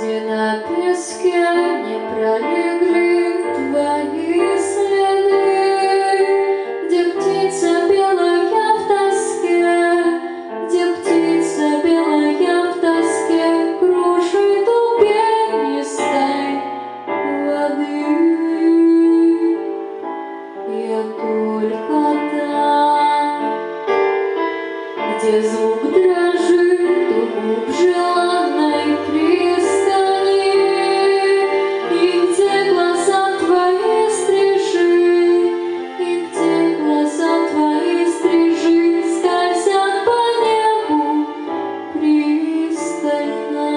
где на песке не пролегли твои следы, где птица белая в тоске, где птица белая в тоске кружит у пенистой воды. Я только там, где звук дрожит у губ желанной пристани, и где глаза твои стрижи, и где глаза твои стрижи скользят по небу пристально.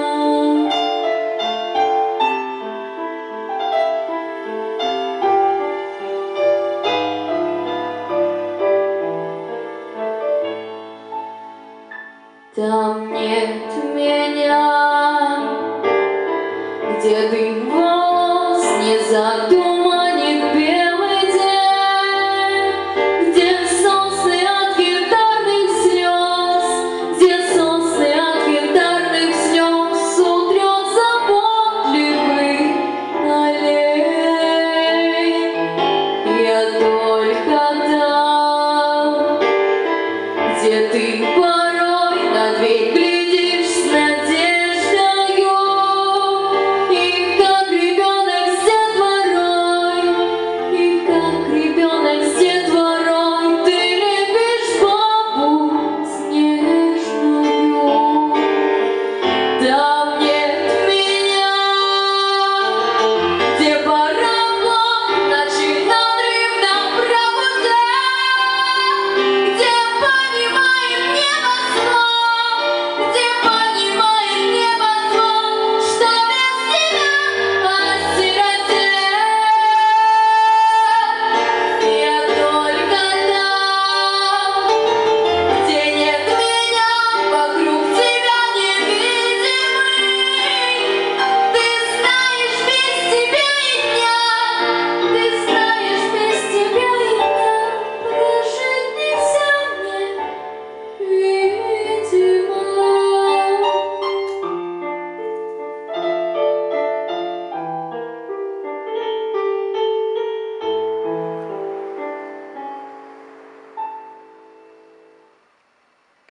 Там нет меня, где дым волос не задул.